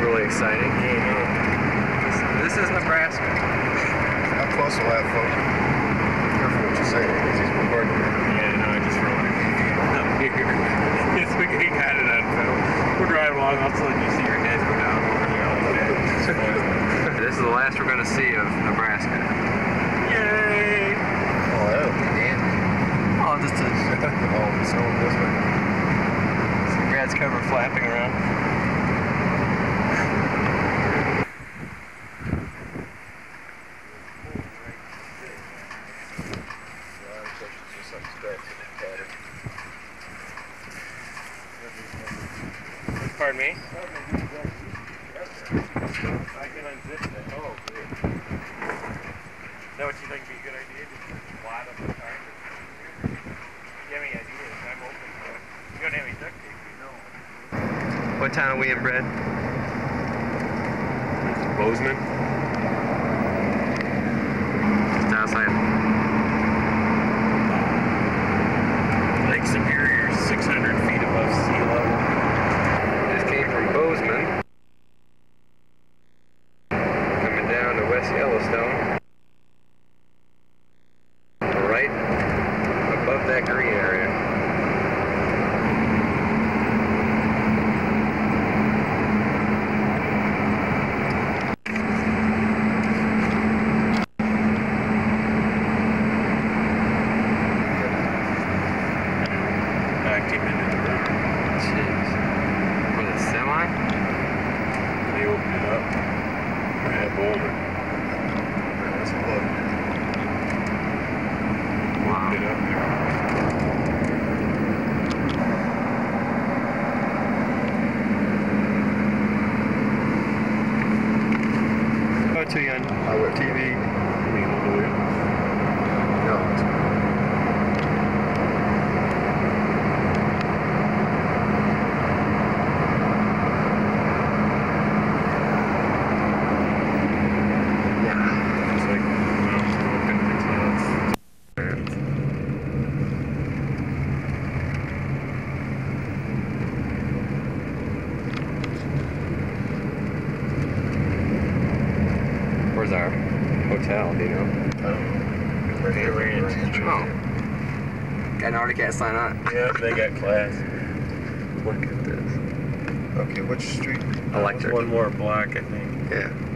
really exciting. This is Nebraska. How close will that phone? Careful what you say, because he's recording it. Yeah, no, I just realized. Up here. It's we got it on film. We're driving along, all of a sudden you see your heads go down over there like that. This is the last we're going to see of Nebraska. Yay! Oh, that would be handy. Oh, just a... Oh, it's going this way. See Brad's cover flapping around. Pardon me? I can unzip it. Oh, good. Is that what you think would be a good idea? Just wad up the car? Do you have any ideas? I'm open to it. You don't have any duct tape, you know. What town are we in, Brad? Bozeman. Just outside. Lake Superior, 600 feet above sea level. Just came from Bozeman. Coming down to West Yellowstone. Right above that green area. Backed him into the river. Jeez. For the semi? They opened it up. That boulder. That's a look. Wow. Get up there. Go to you on TV. No, it's It's like mountain open the clouds. Where's our hotel, do you know? I don't know. Right here, ranch. Oh. Got an Arctic Cat sign on it. Yeah, they got class. Look at this. Okay, which street? Electric. One more block, I think. Yeah.